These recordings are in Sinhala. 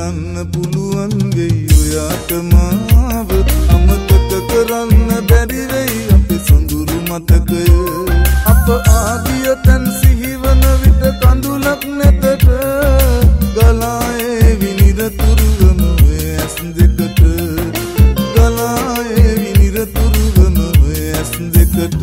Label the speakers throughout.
Speaker 1: කරන්න පුළුවන් වෙයි ඔයාට මාව අමතක කරන්න බැරි වෙයි අපේ සොඳුරු මතකය අප ආදිය තන් සිහිවන විට කඳුලක් නැතට ගලායේ විනිරතුරුවම ඇස් දෙකට ගලායේ විනිරතුරුවම ඇස් දෙකට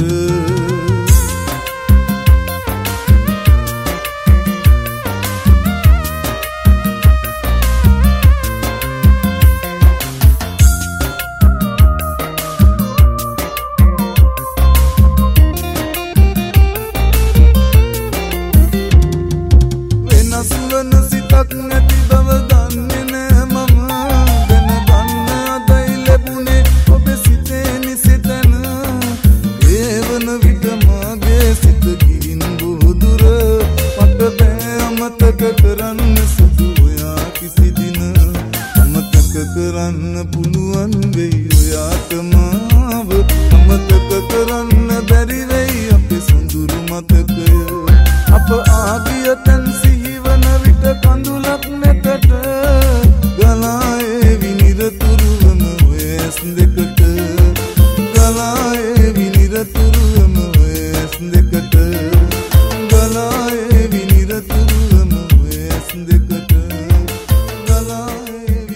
Speaker 1: කරන්න පුළුවන් වෙයි ඔයාට මාව අමතක කරන්න බැරි වෙයි අපේ සොඳුරු මතකය අප ආදිය තන් සිහිවන විට කඳුලක් නැතට ගලායේ විනිරතුරුවම ඇස් දෙකට ගලායේ විනිරතුරුවම ඇස් දෙකට ගලායේ විනිරතුරුවම ඇස් දෙකට ගලායේ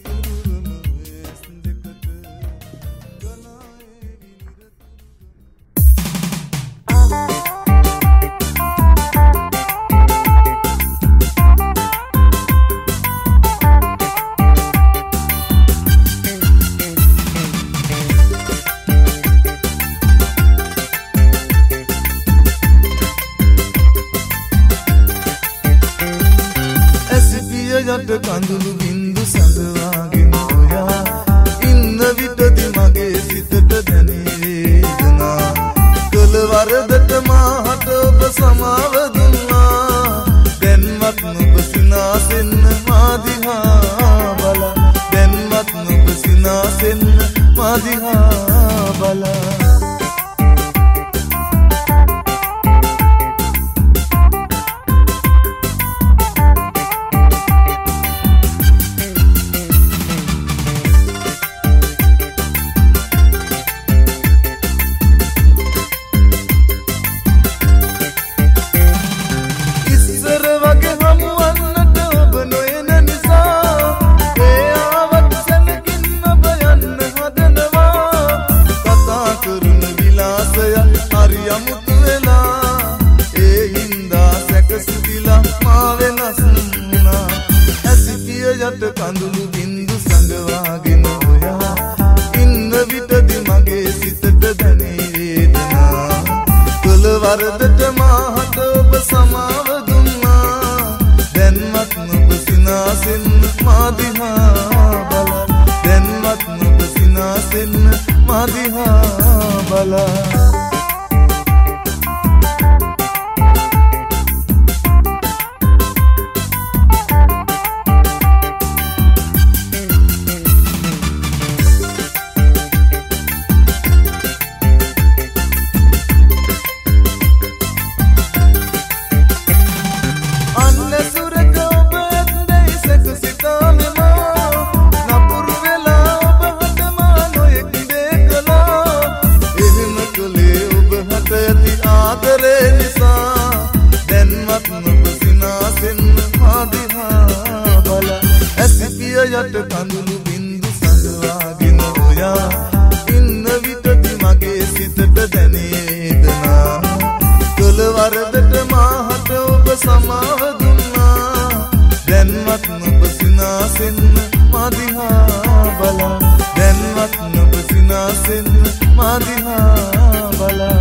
Speaker 1: යට කඳුළු බින්දු සඳවාගෙන ඔයා ඉන්න විටදි මගේ සිතට දැනේ වේදනා කළ වරදට මාහට ඔබ සමාව දුන්නා දැන්වත් නුඹ සිනාසෙන්න මා දිහා බලා දැන්වත් නුඹ සිනාසෙන්න මා දිහා බලා යට කඳුළු බින්දු සඳවාගෙන ඔයා ඉන්න විටදි මගේ සිතට දැනේ වේදනා කළ වරදට මාහට ඔබ සමාව දුන්නා දැන්වත් නුඹ සිනාසෙන්න මා දිහා බලා දැන්වත් නුඹ සිනාසෙන්න මා දිහා බලා යට කඳුළු බින්දු සඳවාගෙන ඔයා ඉන්න විටදි මගේ සිතට දැනේ වේදනා කළ වරදට මාහට ඔබ සමාව දුන්නා දැන්වත් නුඹ සිනාසෙන්න මා දිහා බලා දැන්වත් නුඹ සිනාසෙන්න මා දිහා බලා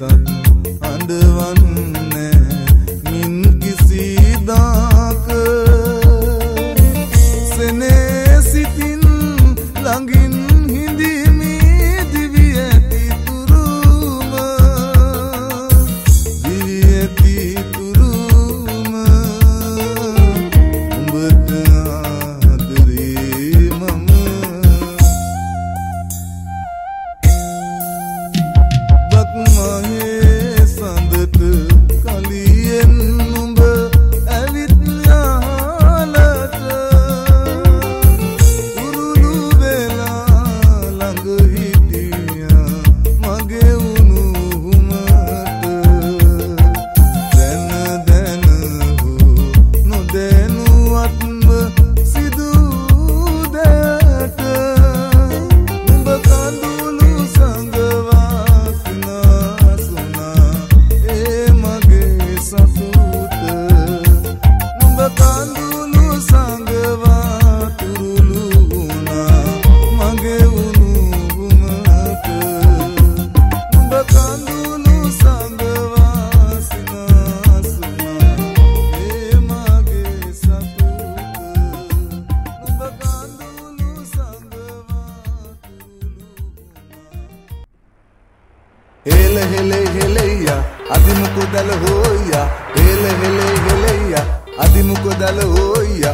Speaker 1: අඬවන්නේ මින් කිසිදාක සෙනේ සිතින් ළඟින් හිඳිමි දිවි ඇති තුරුම දිවි ඇති තුරුම උඹට ආදරේ මම බක්මහේ සඳට කලියෙන් උඹ ඇවිත් යාලට උරුළු වෙලා ළඟ හිටියා මගේ උණුහුමට දැන දැන හෝ නොදැනුවත්ව සිදු දෙයට උඹ කඳුළු සංගවා සිනාසුනා ඒ මගේ සතුට නුඹ කඳුළු සංගවා තුරුළු වුණා මගේ උණුහුමට නුඹ කඳුළු සංගවා සිනාසුනා ඒ මගේ සතුට නුඹ කඳුළු සංගවා තුරුළු Hele hele heleya adimuko dal hoya hele hele heleya adimuko dal hoya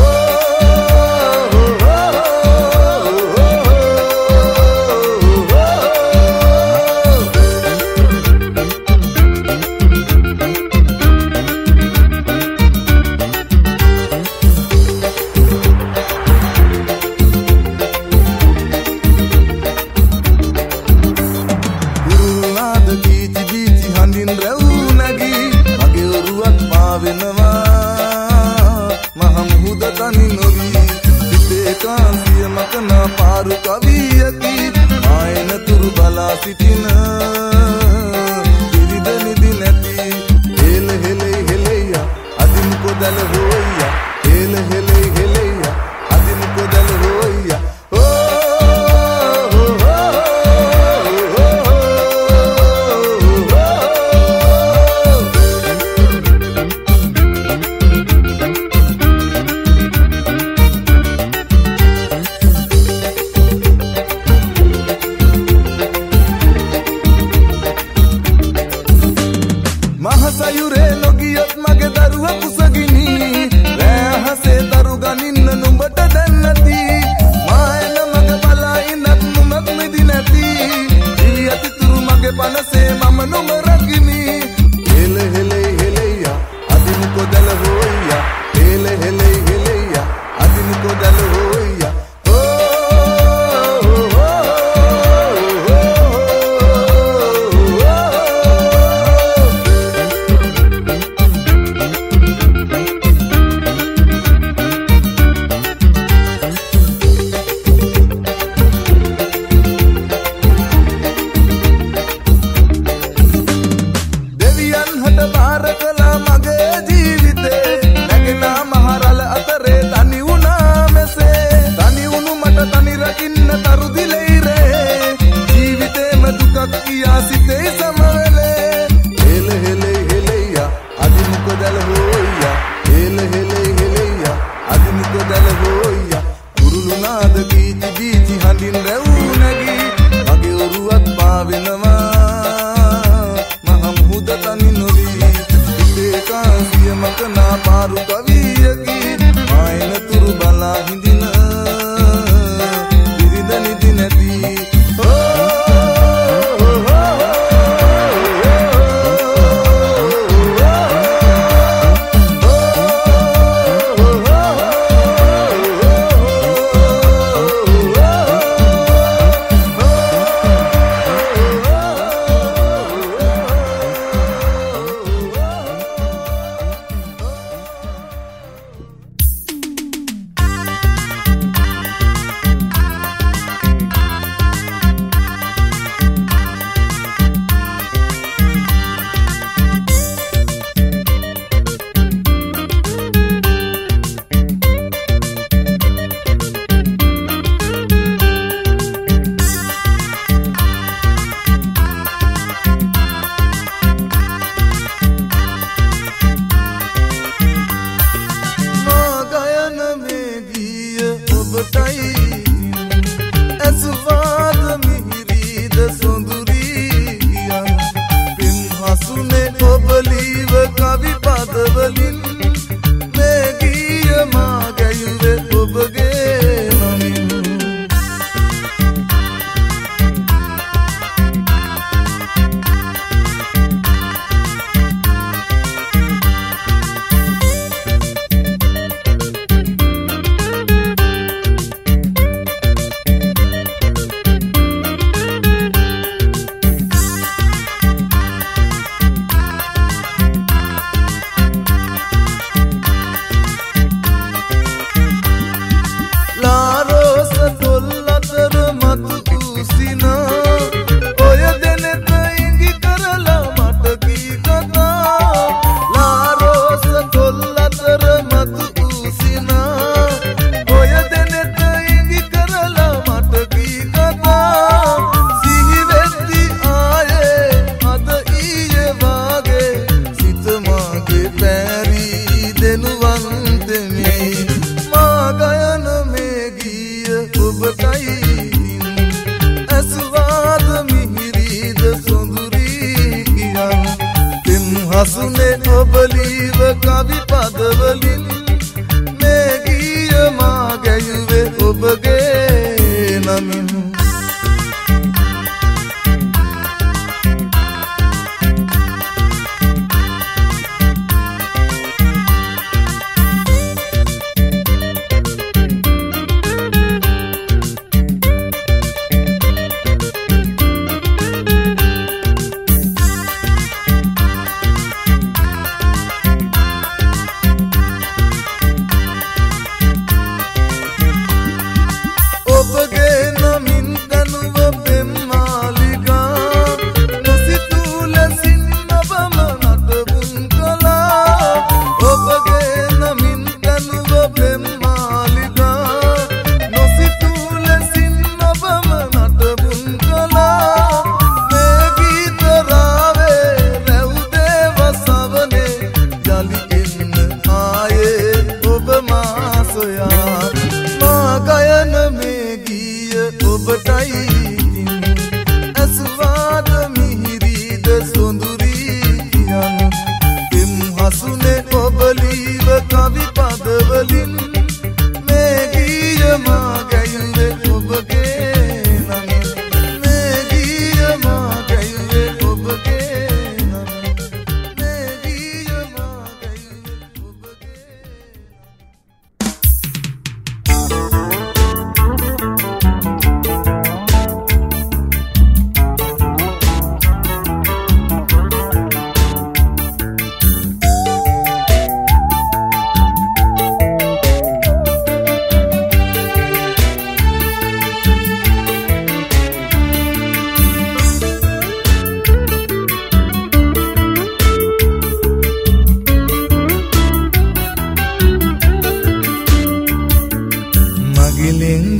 Speaker 1: ගීති ගීති හඳින් රැවුනගි මගේ ඔරුවක් පාවෙනවා මහමුහුද තනි නොවි සිතේ කාන්තිය මකන පාරු කවියකි ආයන තුරු බලා සිටින පිරිද නිදි නැති හෙල හෙලේ හෙලෙයා අදිමුකෝ දල හොයියා හෙල හෙලේ හෙලෙයා අදිමුකෝ දල හොයියා මහසයුරේ නොගියොත් මගේ දරුවා කුසගිනි රැහසේ දරු ගනින්න නුඹට දැන් නැති මායන මගේ බලා ඉන්නත් නුඹත් නිදි නැති දිවි ඇති තුරු මගේ පනසේ මම නුඹ රකිමි හෙල හෙලේ හෙලෙයා අදිමුකෝ දල හොයියා හෙල හෙලේ හෙලෙයා අදිමුකෝ දල හොයියා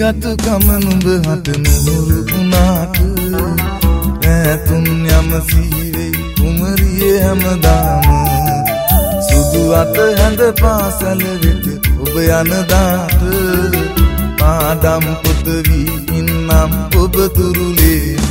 Speaker 1: ගතු කම නුඹ හට නුහුරු වුණාට ඈතුන් යම සීවේ කුමරියේ හැමදාම සුදු අත හැඳ පාසල වෙත ඔබ යන දාට පාඩම් පොත වී ඉන්නම් ඔබ තුරුලේම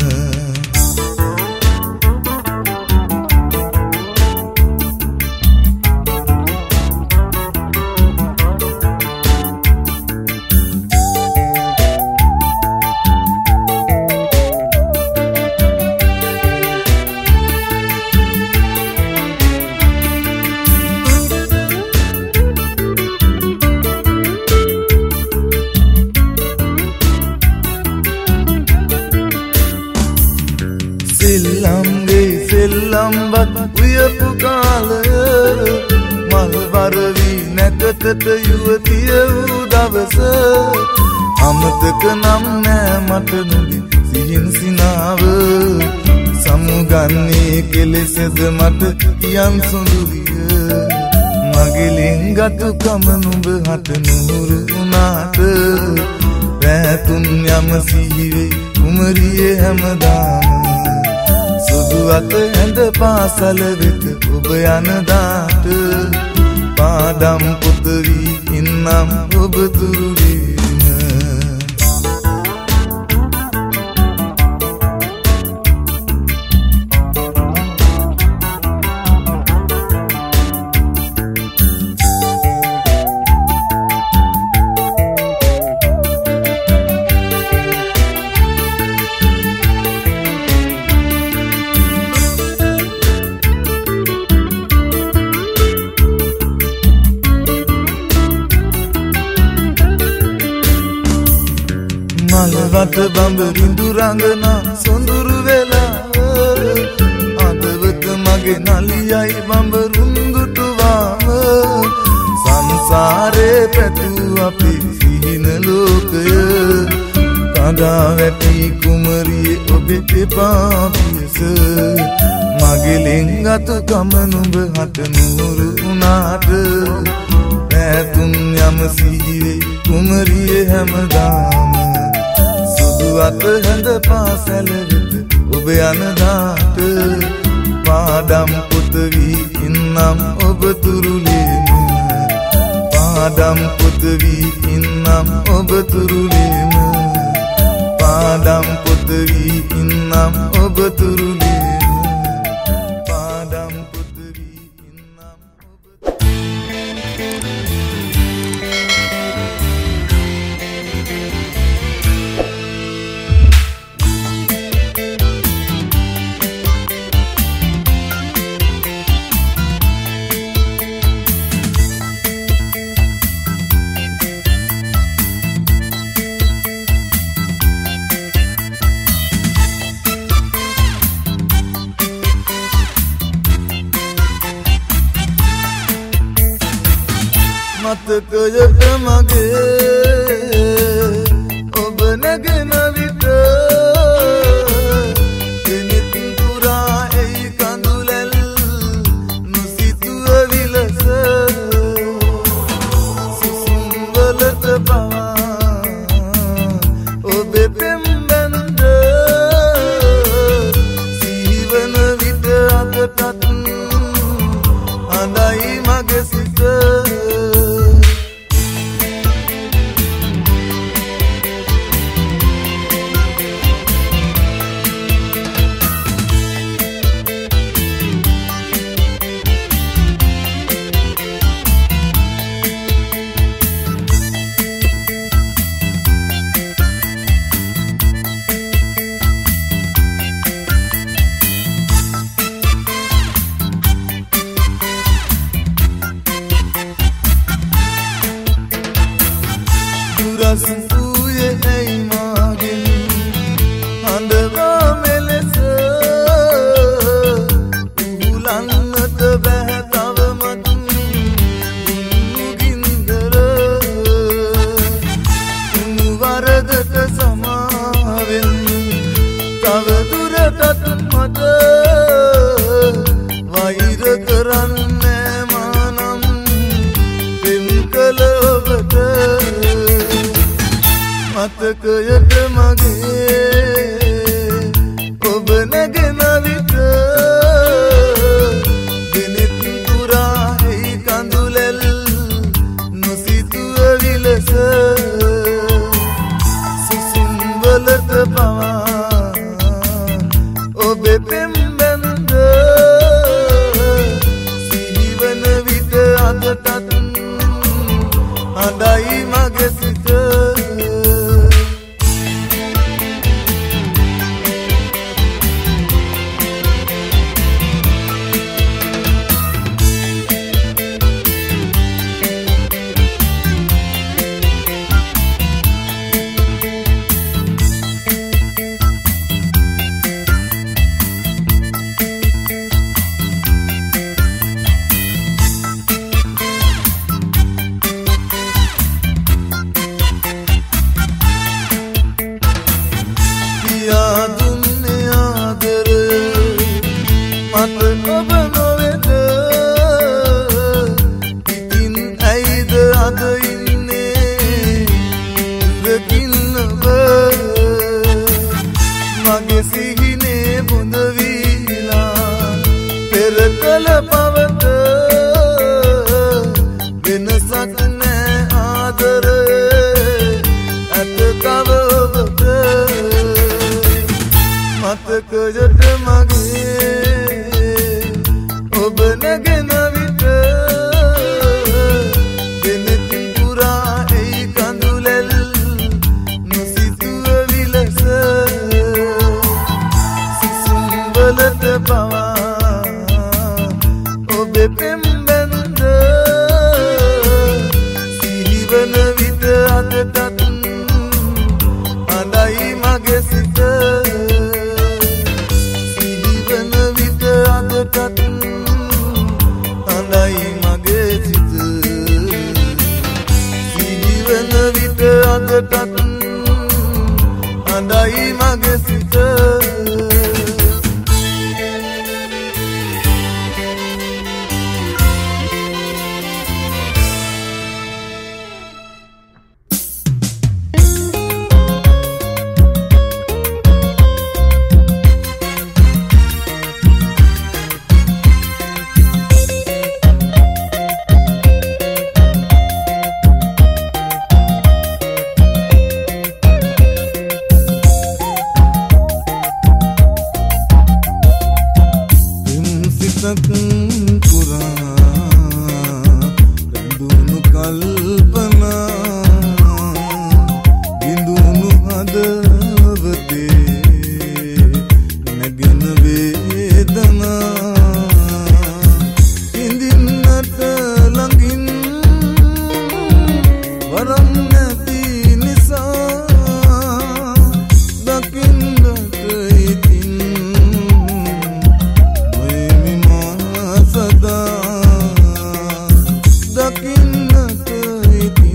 Speaker 1: සෙල්ලම්වත් උයපු කාලය මල් වරවි නැකතට යුවතිය වූ දවස අමතක නම් නෑ මට නුඹේ සිහින් සිනාව සමුගන්නේ කෙලෙසද මට කියන් සොඳුරිය මගෙලින් ගතු කම නුඹ හට නුහුරු වුණාට රැතුන් යම සිහිවේ කුමරියේ හැමදාම සුදු අත ඇඳ පාසල වෙත ඔබ යන දාට පාඩම් පොත වී ඉන්නම් ඔබ තුරුලේම මලවට බඹරිඳු රඟනා සොඳුරු වෙලාව අදවත මගේ නලියයි බඹරුන්දුටුවාම සංසාරේ පැතූ අපේ සිහින ලෝකය කඩා වැටි කුමරියේ ඔබේ එපා පියස මගෙලින් ගතු කම නුඹ හට නුහුරු වුණාට රැතුන් යම සිහිවේ කුමරියේ හැමදාම අත හැඳ පාසල වෙත ඔබ යන දාට පාඩම් පොත වී ඉන්නම් ඔබ තුරුලේම පාඩම් පොත වී ඉන්නම් ඔබ තුරුලේම පාඩම් පොත වී ඉන්නම් ඔබ තුරුලේම පාඩම් පොත වී ඉන්නම් ඔබ මතකයට මගේ ඔබ නැගෙන විට කෙනෙක් පුරා එයි කඳුලැල් නොසිතුව විලස සුසුම්වලට පවා ඔබේ පෙම්බැන්ද සිහිවන විට අතටත් අඳයි මගේ සිත මතකයට මගේ ඔබ නැගෙන විට දිනෙත් පුරා එයි කඳුලැල් නොසිතුව විලස සුසුම් වලට පවා ඔබේ පෙම්බැන්ද සිහිවන විට අදටත් අඩයි මගේ සිත මතකයට මගේ ඔබ නැගෙන විට දිනෙත් පුරා එයි කඳුලැල් නොසිතුව විලස සිසුම් වලට පවා ඔබේ පෙම්බැන්ද සිහිවන විට අදටත් අඩයි මගේ සිත අඳයි මගේ සිත සිහිවන විට අදටත් අඳයි මගේ සිත
Speaker 2: දකින්නට ඉතින්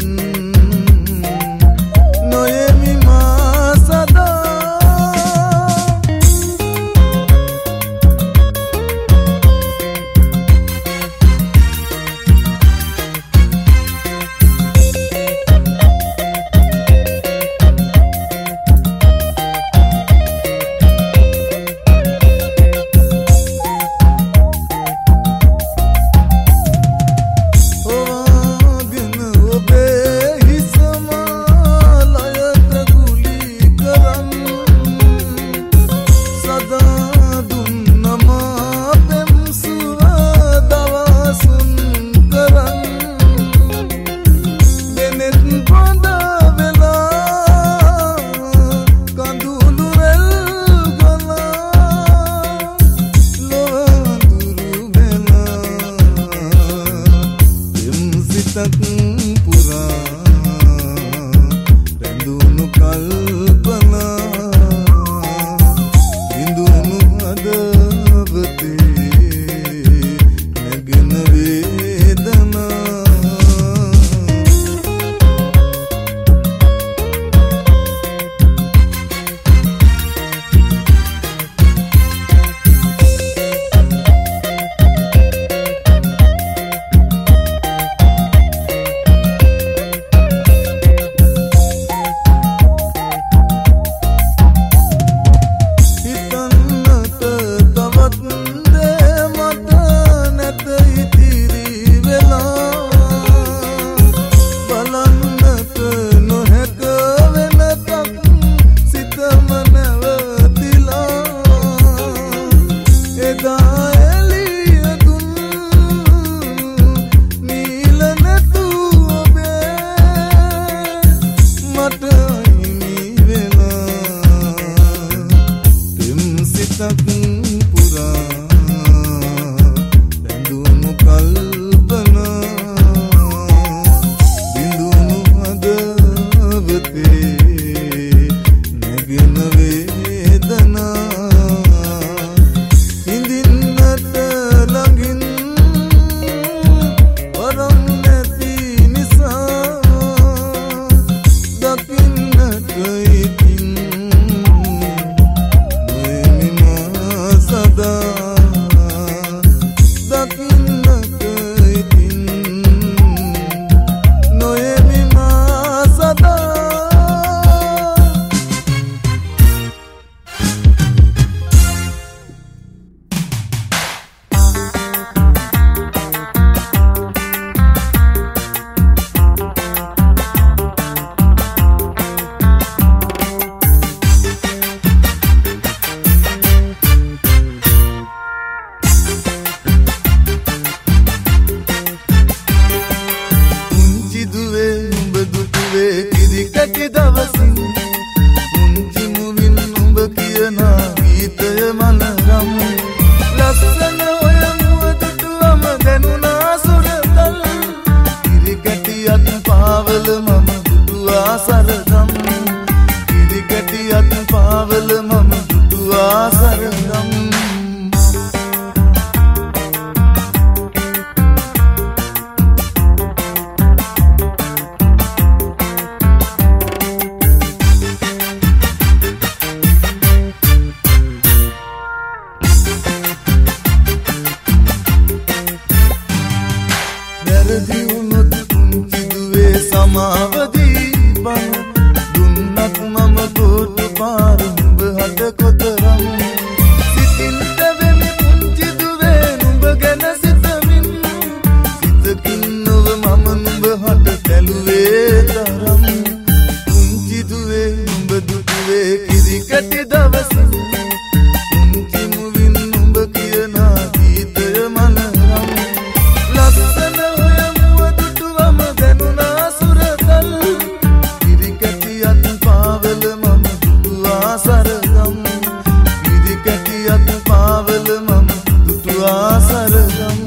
Speaker 1: දුටුවා සරදම්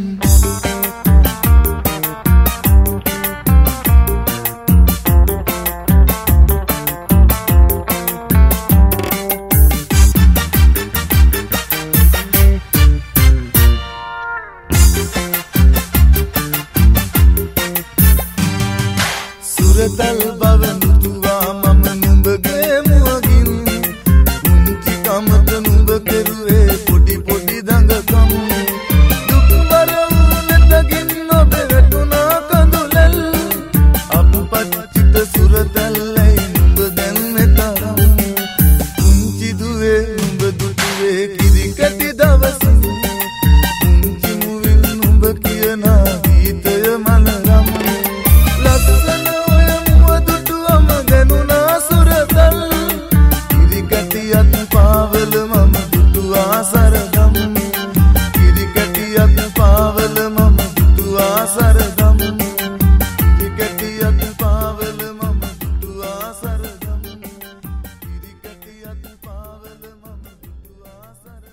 Speaker 1: සුරතල් බව නුතුවා මම නුඹගේ මුවගින් උන්ති කමට නුඹ කෙරුවේ පොඩි පොඩි දඟකම් දුක්බර වුණතකින් ඔබ වැටුණා කඳුලල් අපපච්චිත සුරතල්ලයි නුඹ දැන් මෙතරම් උන්චි දුවේ නුඹ දුටුවේ කිරිකැටි දවසින් උන්චි මුවිල් නුඹ කියනා ගීතය මනරම් ලස්සන පාවල මම දුටුවා සරදම් කිරිකැටියක් පාවල මම දුටුවා සරදම් කිරිකැටියක් පාවල මම දුටුවා සරදම් කිරිකැටියක් පාවල මම දුටුවා සරදම්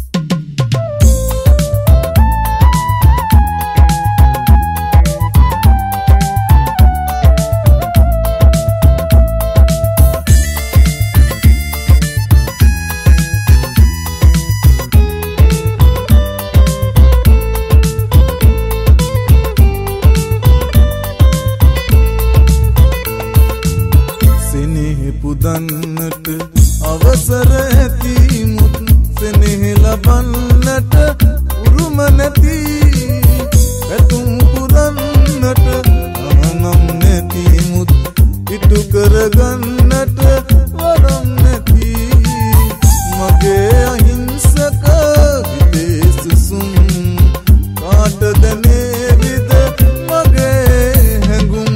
Speaker 1: පුදන්නට අවසර ඇති මුත් සෙනෙහ ලබන්නට උරුම නැති පැතුම් පුදන්නට අහනම් නැති මුත් ඉටු කරගන්නට වරම් නැති මගේ අහිංසක හිතේ සුසුම් කාට දැනේවිද මගේ හැඟුම්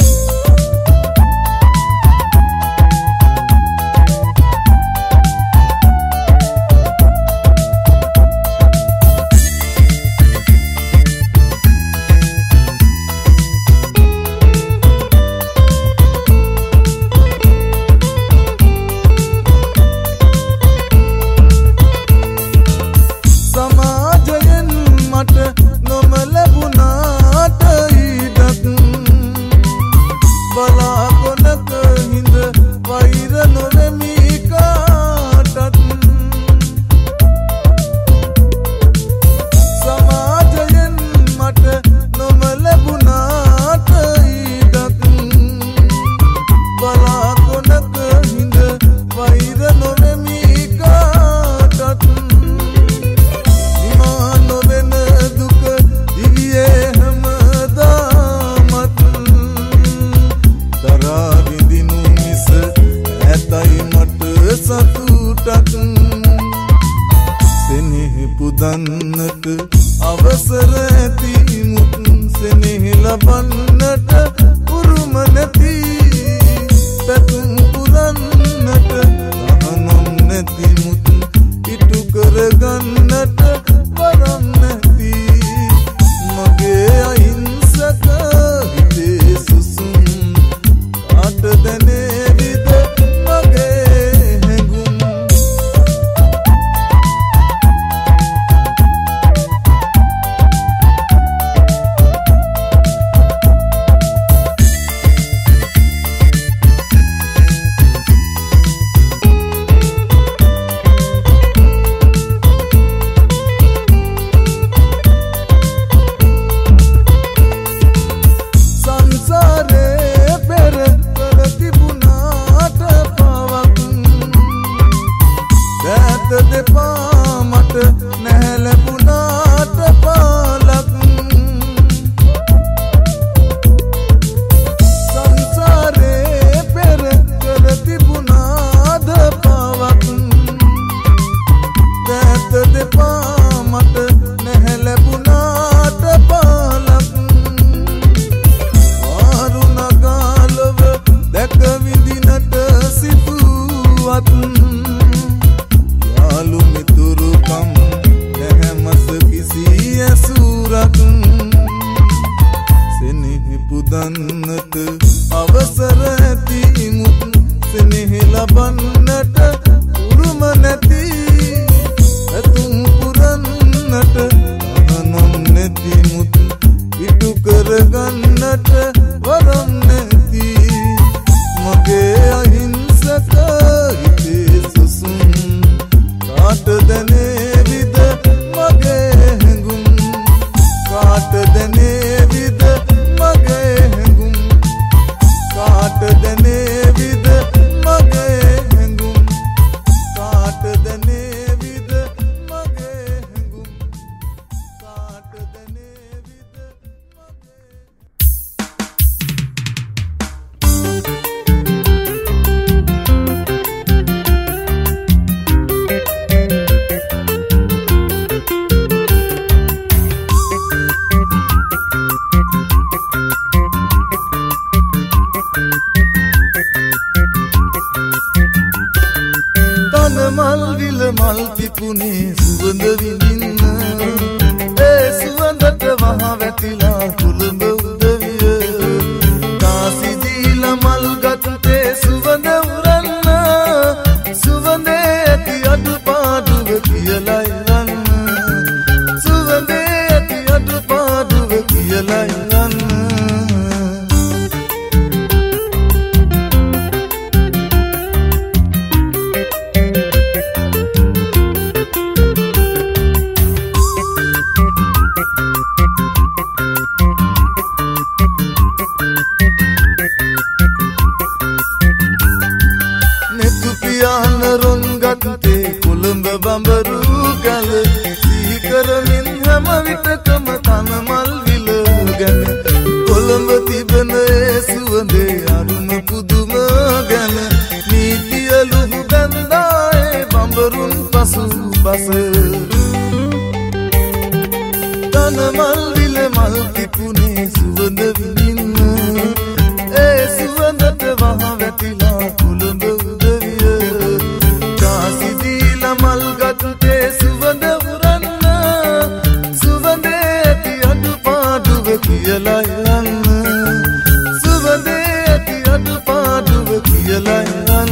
Speaker 1: පුදන්නට අවසර ඇති මුත් සෙනෙහ ලබන්නට උරුම නැති පැතුම් පුරන්නට අහනම් නැති මුත් ඉටු කරගන්නට වරම් නැති මගේ අහිංසක හිතේ සුසුම් කාට දැනේවිද මගේ හැඟුම් කියලා යන්න කොළඹ බඹරු ගල සිහි කරමින් හැම විටකම තන මල් විල ගැන කොළඹ තිබෙන ඒ සුවඳේ අරුම පුදුම ගැන නීතිය ලුහු බැඳා ඒ බඹරුන් පසු බස තන මල් විල මල් කිපුනේ සුවඳ විඳින්න ඒ සුවඳට වහ වැටිලා කොළඹ මල් ගත්තේ සුවඳ උරන්න සුවඳේ ඇති අඩුපාඩුව කියලා යන්න සුවඳේ ඇති අඩුපාඩුව කියලා යන්න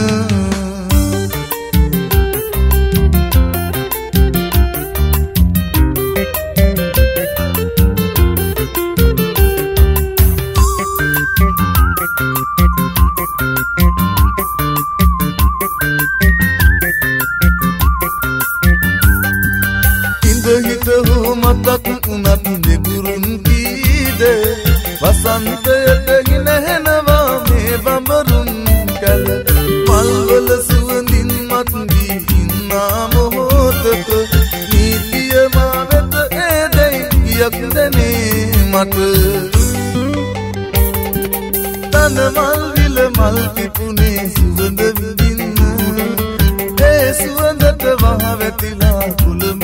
Speaker 1: මතක් උනත් නිබුරුන් කීද වසන්තයට හිනහෙනවා මේ බඹරුන් කල මල්වල සුවඳින් මත් වී ඉන්නා මොහොතක නීතිය මා වෙත ඒ දෙයි කියක් දැනේ මට තන මල් විල මල් කිපුනේ සුවඳ විඳින්න ඒ සුවඳට වහ වැටිලා කොළඹ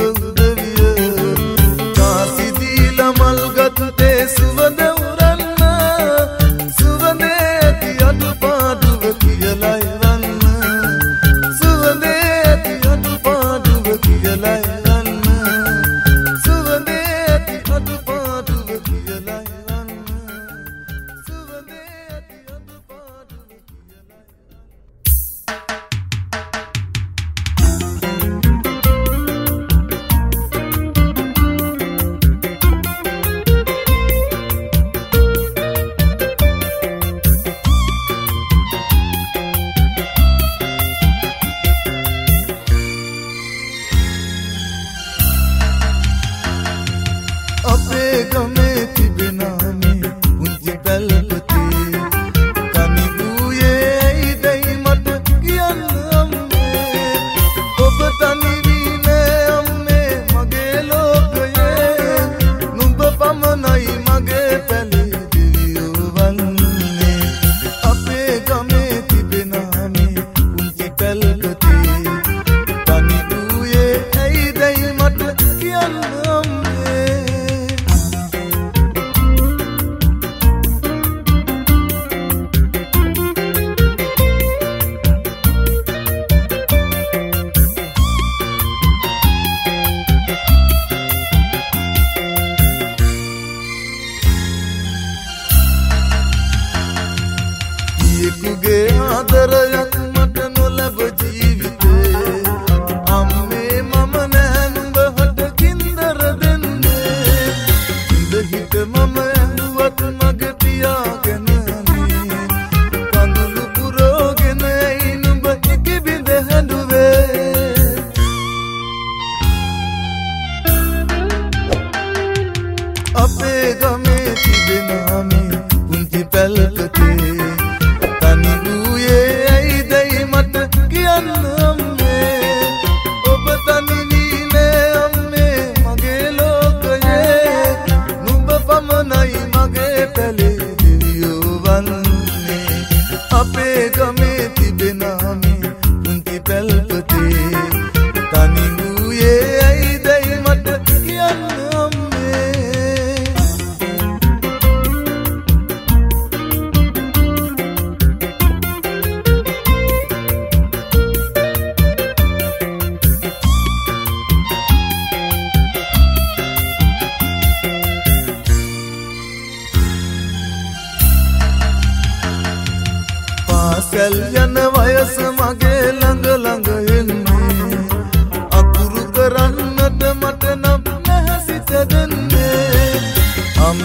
Speaker 1: මල් ගත්තේ සුවඳ උරන්න සුවඳේ ඇති අඩුපාඩුව කියලා යන්න සුවඳේ ඇති අඩුපාඩුව කියලා යන්න සුවඳේ ඇති අඩුපාඩුව කියලා යන්න සුවඳේ ඇති අඩුපාඩුව කියලා යන වයස මගේ ළඟ ළඟ එන්නේ අකුරු කරන්නට මට නම් නැහැ සිත දෙන්නේ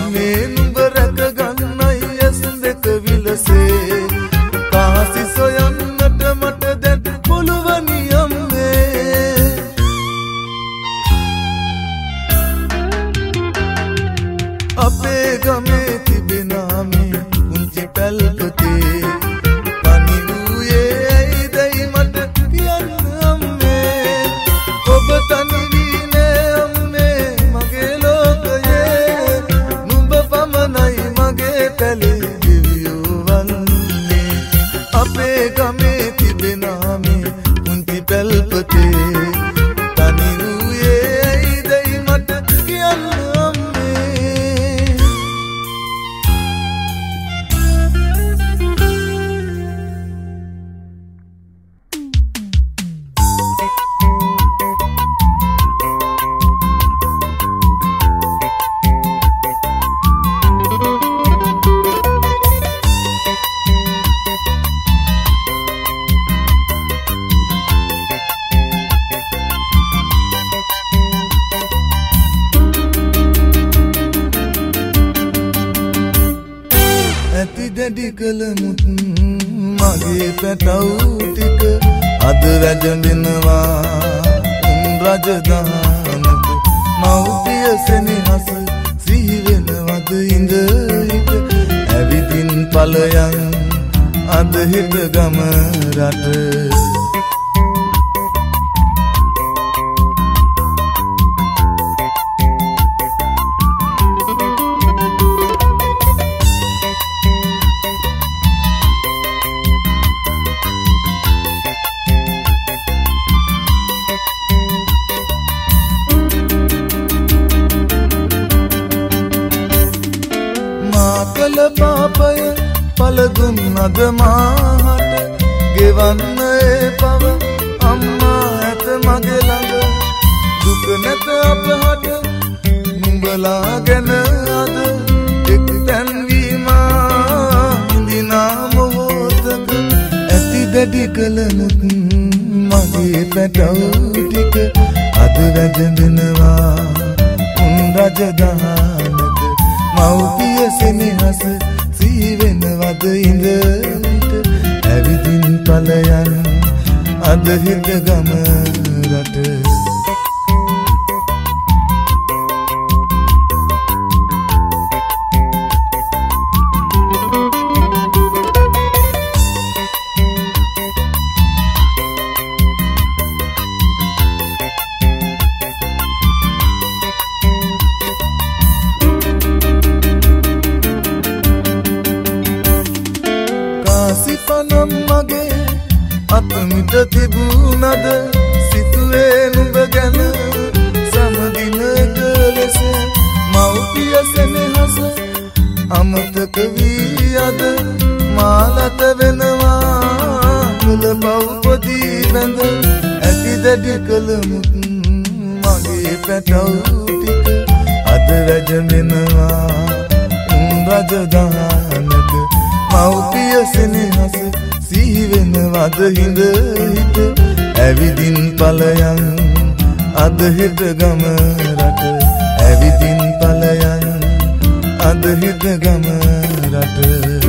Speaker 1: අපේ ගමේ තිබෙනා මේ කුංචි පැල්පතේ තනි වූයේ ඇයිදයි මට කියන්න අම්මේ ඔබ තනි වී නෑ අම්මේ මගේ ලෝකයේ නුඹ පමණයි මගේ පැලේ දෙවියෝ වන්නේ අපේ ගමේ තිබෙනා මේ කුංචි පැල්පතේ තනි වූයේ ඇයිදයි මට කියන්න කලමුත් මගේ පැටව් ටික අද වැජඹෙනවා රජදහනක මව්පිය සෙනෙහස සිහි වෙනවද ඉඳ හිට ඇවිදින් ඵලයන් අද හිට ගම රට පාපය පළදුන් අද මාහට ගෙවන්න ඒ පව අම්මා ඇත මගේ ළඟ දුක නැත අපහට නුඹලා ගැන අද එක් තැන් වීමා ඉඳිනා මොහොතක ඇති දැඩි කලමුත් මගේ පැටව් ටික අද වැජඹෙනවා රජදහනක මව්පිය සෙනෙහස සිහි වෙනවද ඉඳ හිට ඇවිදින් ඵලයන් අද හිට ගම රට සිපනම් මගේ අතමිට තිබුණද සිතුවේ නුඹ ගැන සමදිනක ලෙස මව්පිය සෙනෙහස අමතක වී අද මාලත වෙනවා මුල පව්පදී බැඳ ඇති දැඩි කලමුත් මගේ පැටව් ටික අද වැජඹෙනවා රජදහනක මව්පිය සෙනෙහස සිහි වෙනවද හිඳ හිට ඇවිදින් ඵලයන් අද හිට ගම රට ඇවිදින් ඵලයන් අද හිට ගම රට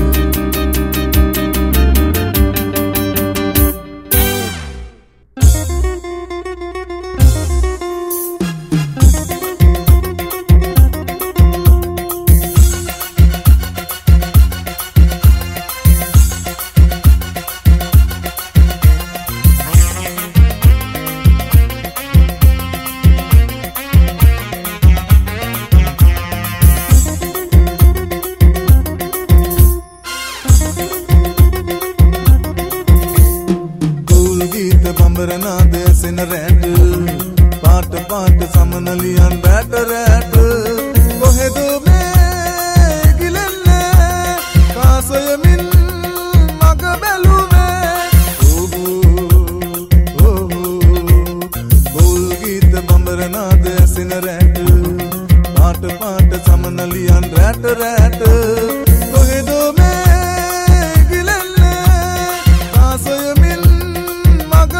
Speaker 1: බඹරනාද සෙන රැට පාට පාට සමනලියන් බැට රැට කොහෙද මේ ගිලන්නේ කාසයමින් මග බැලුවේ බෝල් ගීත බඹරනාද සෙන රැට පාට පාට සමනලියන් රැට රැට කොහෙද මේ ගිලන්නේ කාසයමින් මග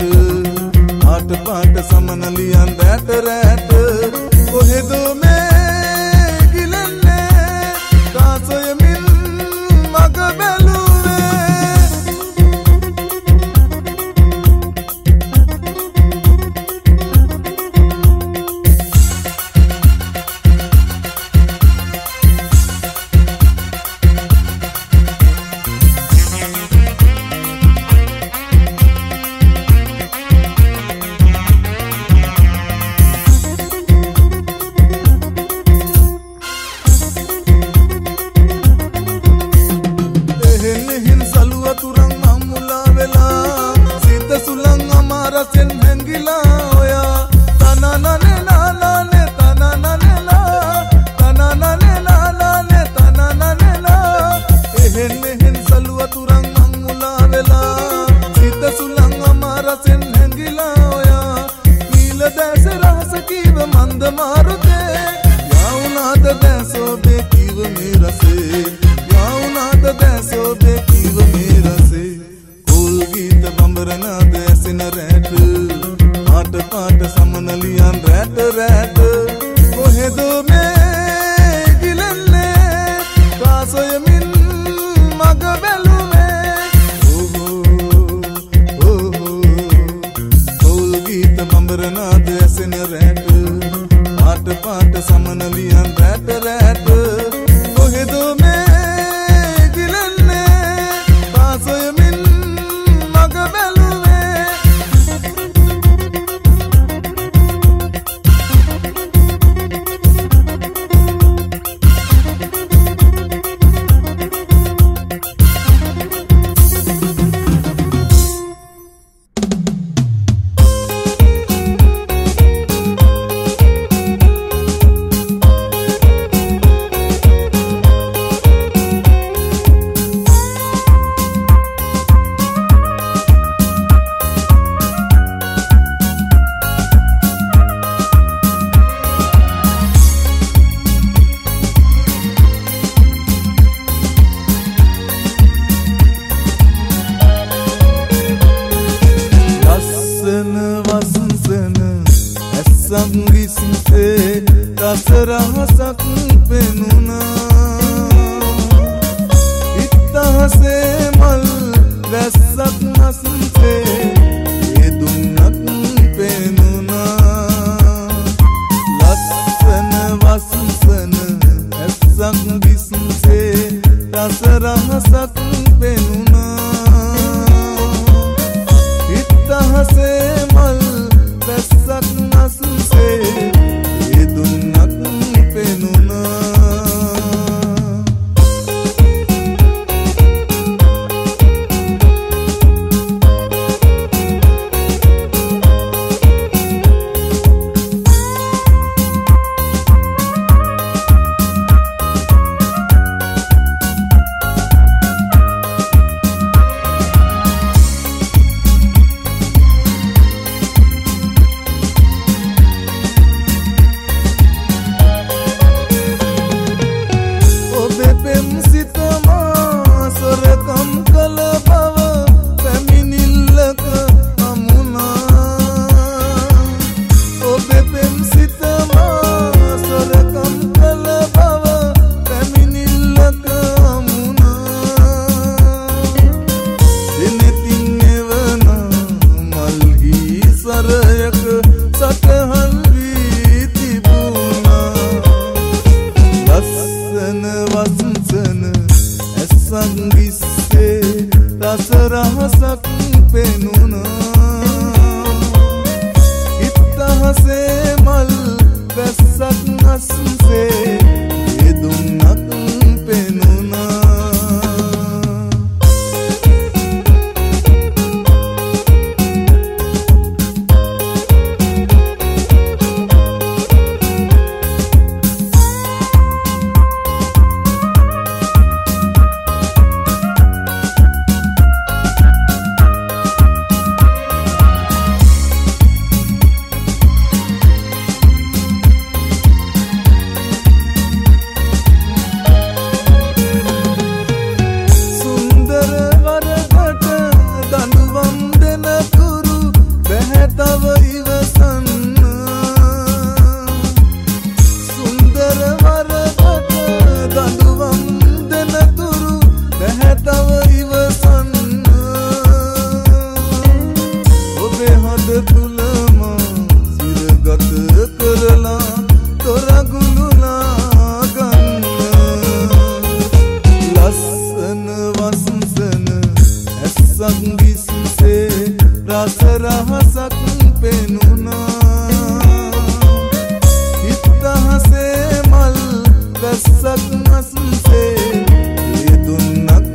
Speaker 1: ආට පාට සමනලියන් රැට රැට කොහෙද මේ ගිලන්නේ කාසොයමින් මග බැලුවේ තව ඉවසන්න සුන්දර වරකට දඬුවම් දෙන තුරු බැහැ තව ඉවසන්න ඔබේ හද තුලම සිරගත කරලා තොරගුළුලා ගන්න ලස්සන වසන්සන ඇස්සක් විසිසේ රස රහසක් පෙනුණා හිතහසේ මල් වැස්සක් මස්සේ දුන්නක්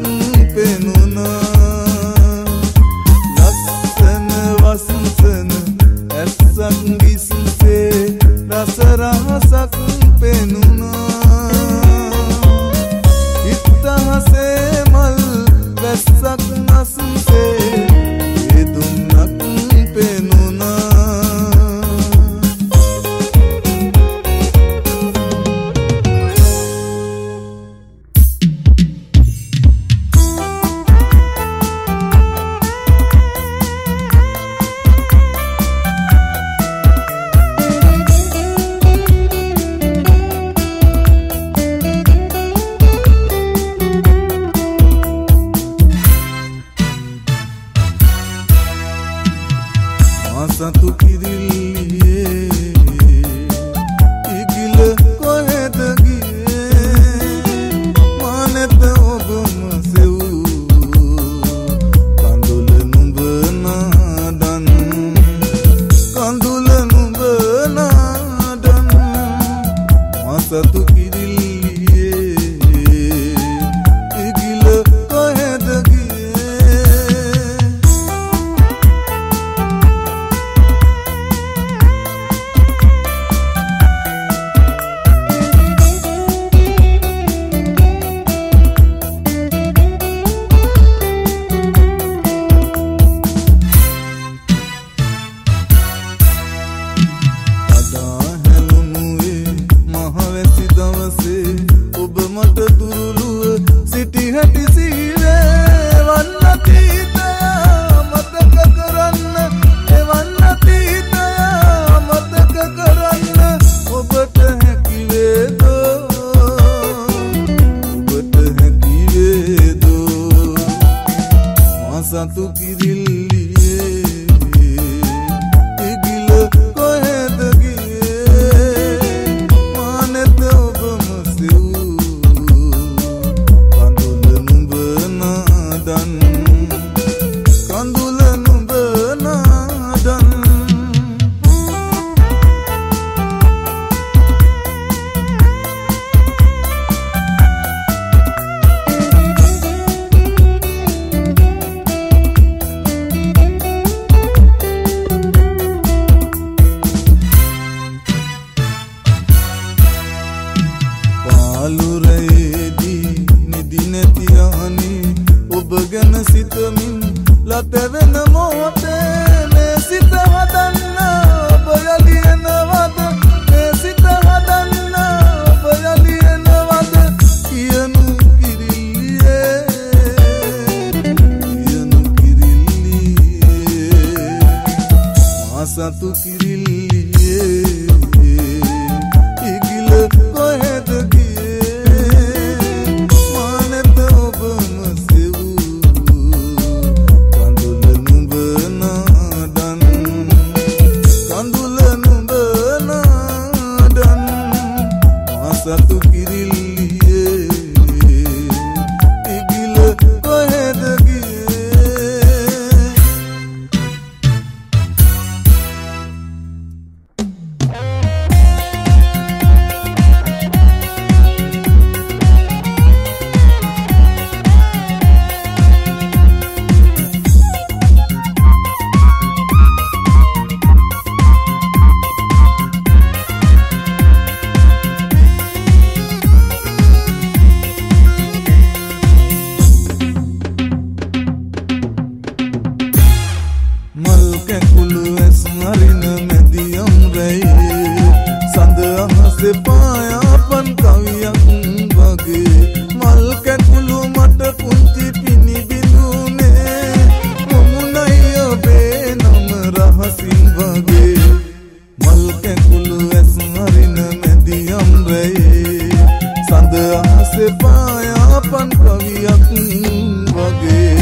Speaker 1: පෙනුණා ලස්සන වසන්සන ඇස්සක් විසිසේ රස රහසක් පෙනුණා හිතහසේ මල් වැස්සක් මස්සේ සතු කිරිල්ලියේ ඉගිල කොහෙද ගියේ මානෙත ඔබම සෙව් කඳුල නුඹ නාදන් කඳුල නුඹ නාදන් සතු කිරිල්ලියේ ඉගිල කොහෙද ඔබ මට දුරුලුව සිටි හැටි සීවේ වන්න තීතය මතක කරන්න එවන්න තීතය මතක කරන්න ඔබට හැකිවේදෝ ඔබට හැකිවේදෝ මා සතු කිරිල්ලියේ ඉගිල කොහෙද පාලුරේදී නිදි නැති යහනේ ඔබ ගැන සිතමින් ලතවෙන මොහොතේ මේ සිත හදන්න ඔබ යලි එනවද මේ සිත හදන්න ඔබ යලි එනවද කියනු කිරිල්ලියේ මා සතු කිරිල්ලියේ ඉගිල කොහෙද සතු කිරිල්ලියේ ඉගිල කොහෙද පායාපන් කවියක් වගේ මල් කැකුළු මට පුංචි පිනි බිඳුනේ මුමුණයි ඔබේ නම රහස රහසින් වගේ මල් කැකුළු ඇස් අරින මැදියම් රැයේ සඳ අහසේ පායාපන් කවියක් වගේ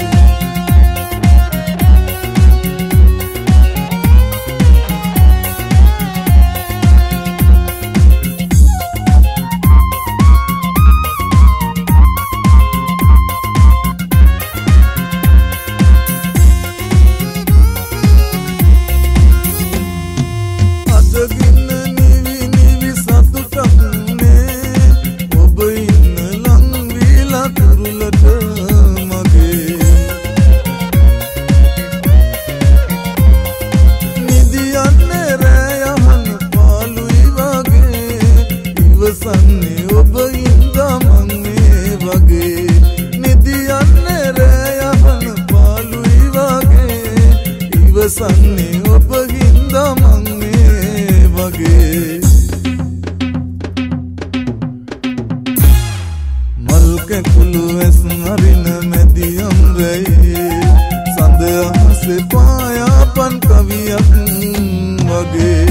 Speaker 1: සන්නේ ඔබ හින්දා මං මේ වගේ මල් කැකුළු ඇස් අරින මැදියම් රැයේ සඳ අහසේ පායාපන් කවියක් වගේ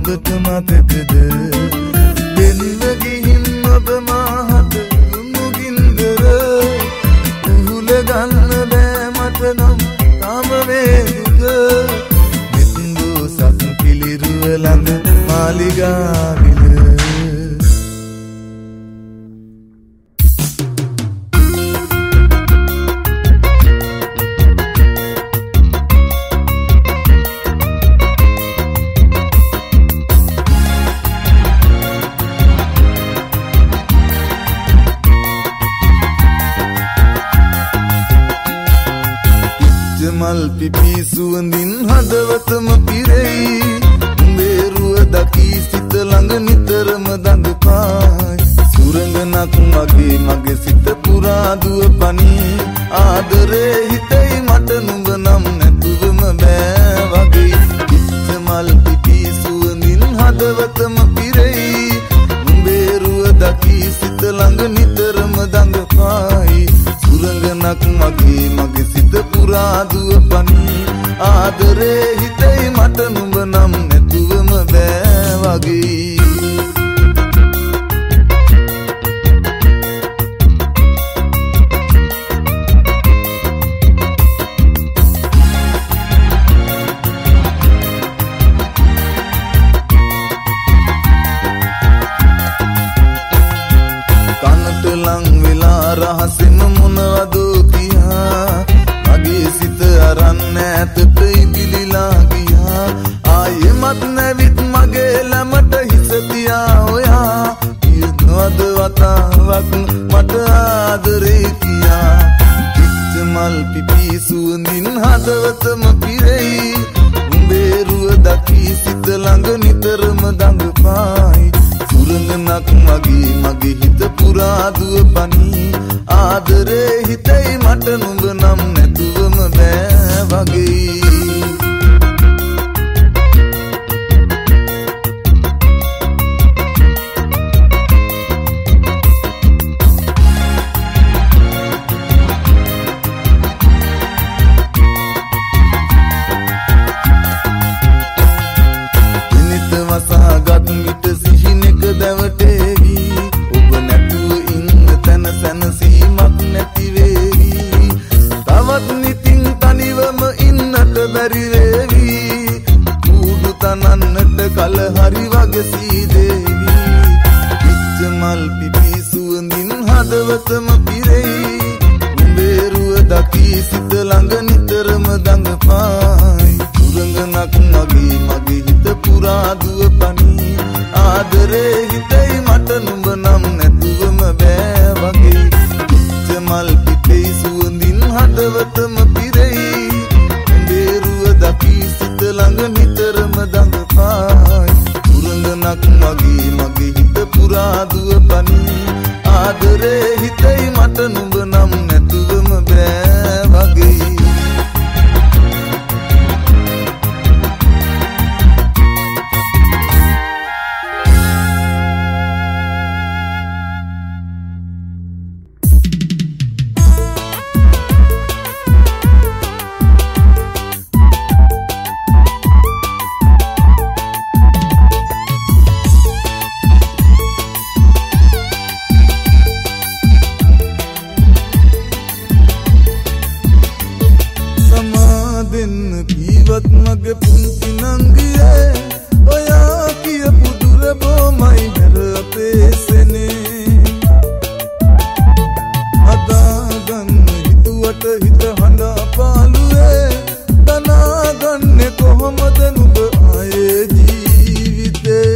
Speaker 1: හොඳට මතකද දෙන්න ගිහින් ඔබ මාහට මුගින්දර උහුල ගන්න බෑ මට නම් තාම වේදුක මෙතුඹෝ සත් පිළිරුව ළඟ මාලිගාවිල මල් පිපි සුවඳින් හදවතම පිරෙයි උඹේ රුව දකී සිත ළඟ නිතරම දඟපායි සුරංගනක් මගේ සිත පුරා දුව පනී ආදරේ හිතෙයි මට නුඹ නම් නැතුවම බෑ වගේ පිච්ච මල් පිපි සුවඳින් හදවතම පිරෙයි උඹේ රුව දකී සිත ළඟ නිතරම දඟපායි සුරංගනක් මගේ සිත පුරා දුව පනී ආදරේ හිතෙයි මට නුඹ නම් නැතුවම බෑ වගේ කනට ලං වෙලා රහසෙම මොනවදෝ කියා මගේ සිත අරන් ඈතට ඉබිලිලා ගියා ආයෙමත් නැවිත් මගේ ළමට හිස තියා ඔයා කියනවද වතාවක් මට ආදරේ කියා පිච්ච මල් පිපි සුවඳින් හදවතම පිරෙයි උඹේ රුව දකී සිත ළඟ නිතරම දඟපායි සුරංගනක් මගේ හිත පුරා දුව පනී ආදරේ හිතෙයි මට නුඹ නම් නැතුවම බෑ වගේ දිනිත වසාගත් විට සිහිනෙක දැවටේවි ඔබ නැතුව ඉන්න තැන සැනසීමක් නැති වේවි තවත් නිතින් තනිවම ඉන්නට බැරි වේවි කූඩු තනන්නට කල හරි වගේ සීදේවි පිච්ච මල් පිපි සුවඳින් හදවතම පිරෙයි උඹේ රුව දකී සිත ළඟ නිතරම දඟපායි සුරංගනක් මගේ හිත පුරා දුව පනී ආදරේ හිතෙයි මට නුඹ නම් නැතුවම බෑ වගේ පිච්ච මල් පිපි සුවඳින් හදවතම පිරෙයි උඹේ රුව දකී සිත ළඟ නිතරම දඟපායි සුරංගනක් මගේ හිත පුරා දුව පනී ආදරේ හිතෙයි මට නුඹ නම් නැතුවම බෑ වගේ මගේ පුංචි නංගියේ ඔයා කියපු දුර බොමයි හැර අපේ සෙනේ අදාගන්න හිතුවට හිත හඬා පාළුවේ දනාගන්නේ කොහොමද නුඹ ආයේ ජීවිතේ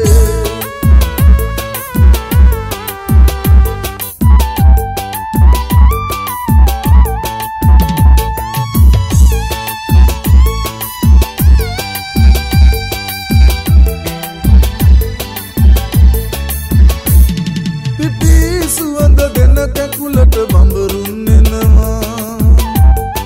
Speaker 1: කැකුලට බඹරුන් එනවා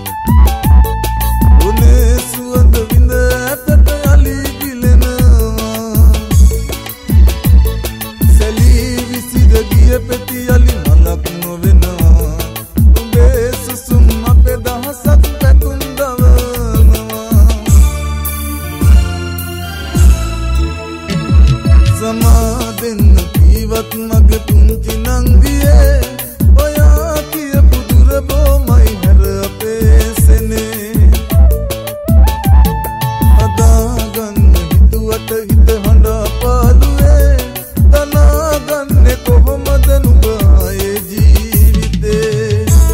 Speaker 1: ජීවත් මගේ පුංචි නංගියේ ඔයා කියපු දුර බොමයි හැර අපේ සෙනේ අදාගන්න හිතුවට හිත හඬ පාළුවේ තනාගන්නේ කොහොමද නුඹ ආයේ ජීවිතේ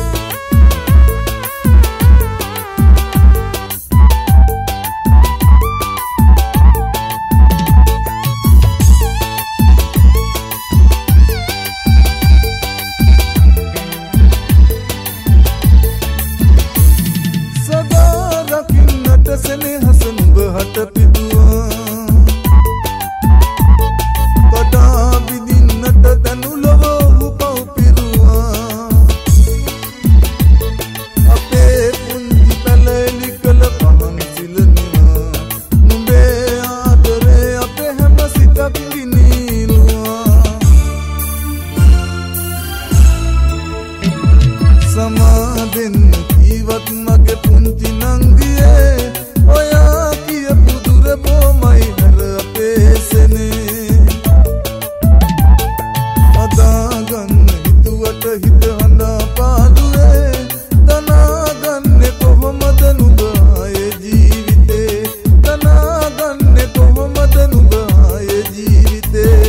Speaker 1: සෙනෙහස නුඹ හට පිදුවා කඩා විදින්නට දනු ලොව උපව් පිරුවා අපේ පුංචි පැලලි කළ පහන් සිලනවා නුඹේ ආදරේ අපේ හැම සිතක් ගිනිනුවා සමාදෙන් ජීවත් මගේ පුංචි නංගියේ ඔයා කියපු දුර බොමයි හැර අපේ සෙනේ අදාගන්න හිතුවට හිත හඬ පාළුවේ තනාගන්නේ කොහොමද නුඹ ආයේ ජීවිතේ තනාගන්නේ කොහොමද නුඹ ආයේ ජීවිතේ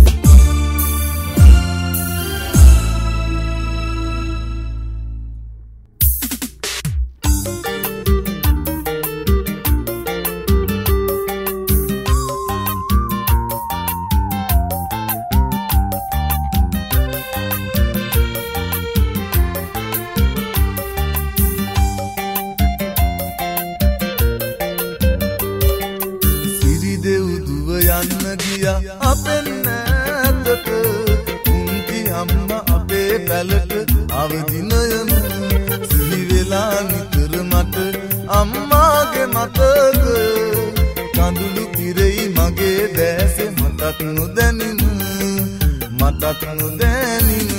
Speaker 1: අපෙන් නැතට පුංචි අම්මා අපේ පැලට අවදිනයම සිහි වෙලා නිතර මට අම්මාගේ මතක කඳුළු පිරෙයි මගේ දැසේ මතක් නොදැනින මතක් නොදැනින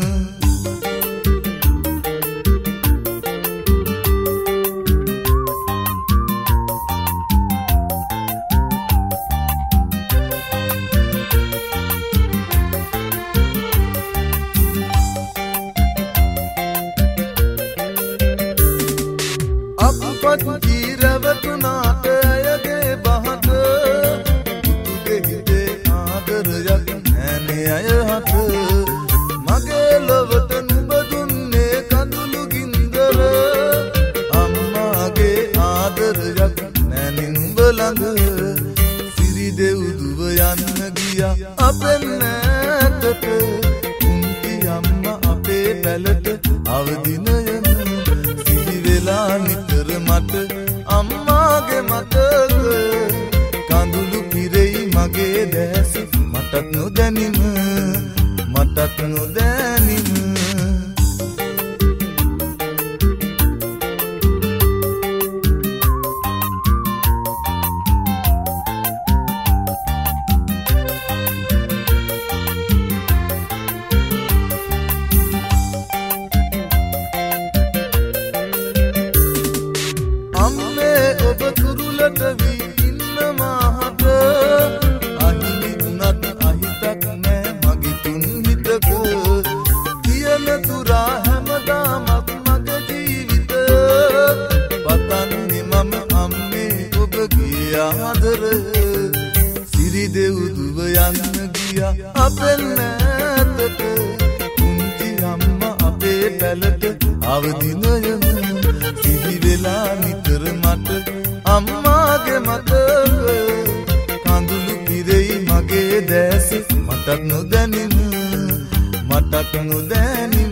Speaker 1: ජීරවතුනාට අයගේ බහට පුතුගේ හිතේ ආදරයක් නෑනේ අය හට මගේ ලොවට නුඹ දුන්නේ කඳුළු ගින්දර අම්මාගේ ආදරයක් නෑනේ නුඹ ළඟ සිරි දෙව්දුව යන්න ගියා අපෙන් නැතට පුංචි අම්මා අපේ පැලට අවදිනයම සිහි වෙලා නිතර මට අම්මාගේ මතක කඳුළු පිරෙයි මගේ දැස මටත් නොදැනිම මටත් නොදැනිම ඔබ තුරුලට වී ඉන්න මාහට අහිමි වුණත් අහිතක් නෑ මගේ තුන් හිතක තියෙන තුරා හැමදාමත් මගේ ජීවිත පතන්නේ මම අම්මේ ඔබගේ ආදර සිරි දෙව්දුව යන්න ගියා අපෙන් නැතට පුංචි අම්මා අපේ පැලට අවදිනයම සිහි වෙලා නිතර මට අම්මාගේ මතක කඳුළු පිරෙයි මගේ දැස මටත් නොදැනිම මටත් නොදැනිම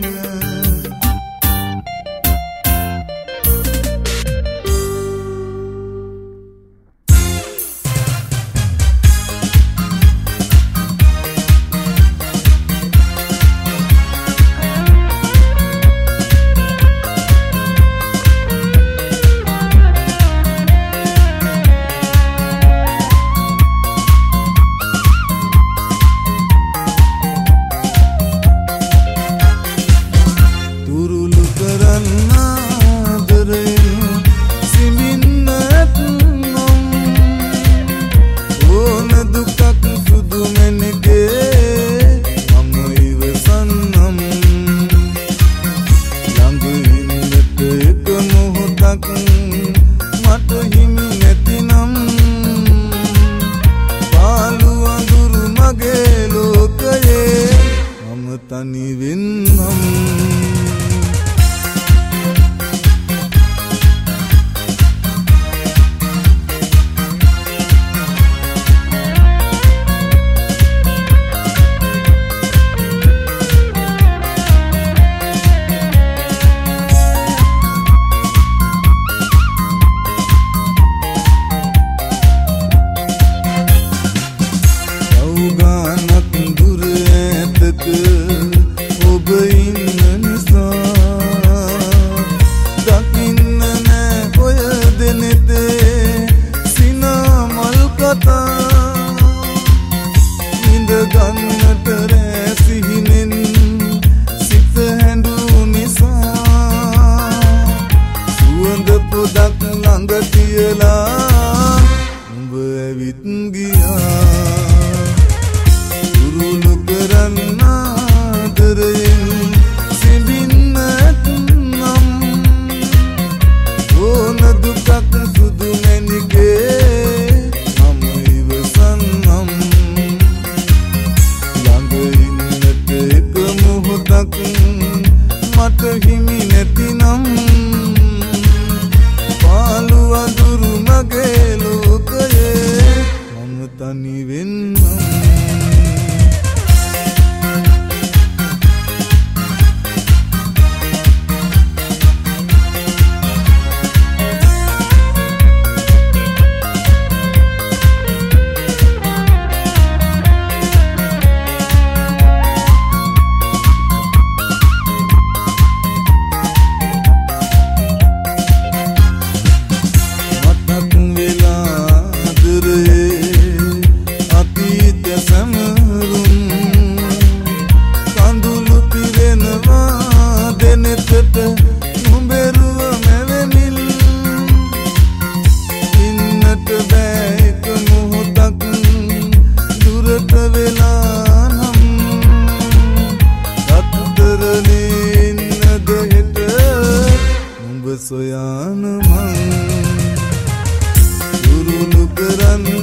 Speaker 1: කරන්න